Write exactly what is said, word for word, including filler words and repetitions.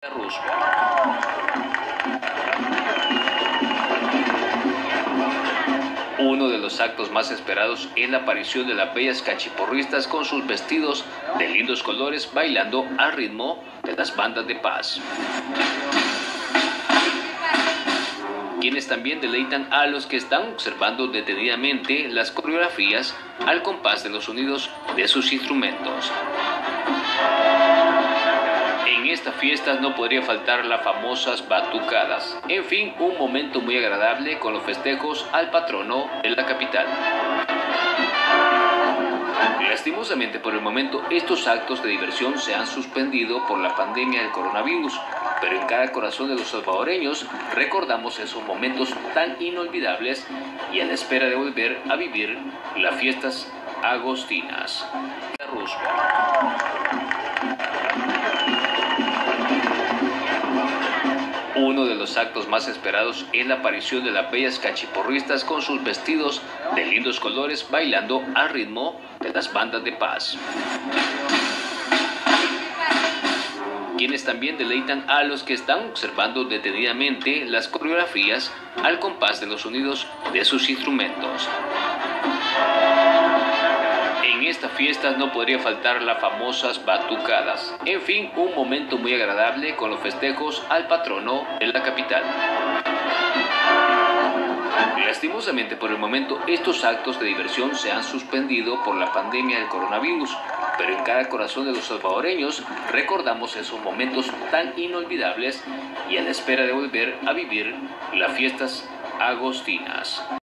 Roosevelt. Uno de los actos más esperados es la aparición de las bellas cachiporristas con sus vestidos de lindos colores bailando al ritmo de las bandas de paz, quienes también deleitan a los que están observando detenidamente las coreografías al compás de los sonidos de sus instrumentos. En estas fiestas no podría faltar las famosas batucadas. En fin, un momento muy agradable con los festejos al patrono de la capital. Lastimosamente, por el momento, estos actos de diversión se han suspendido por la pandemia del coronavirus, pero en cada corazón de los salvadoreños recordamos esos momentos tan inolvidables y a la espera de volver a vivir las fiestas agostinas. Roosevelt. Uno de los actos más esperados es la aparición de las bellas cachiporristas con sus vestidos de lindos colores bailando al ritmo de las bandas de paz, quienes también deleitan a los que están observando detenidamente las coreografías al compás de los sonidos de sus instrumentos. En estas fiestas no podría faltar las famosas batucadas. En fin, un momento muy agradable con los festejos al patrono de la capital. Lastimosamente, por el momento, estos actos de diversión se han suspendido por la pandemia del coronavirus, pero en cada corazón de los salvadoreños recordamos esos momentos tan inolvidables y a la espera de volver a vivir las fiestas agostinas.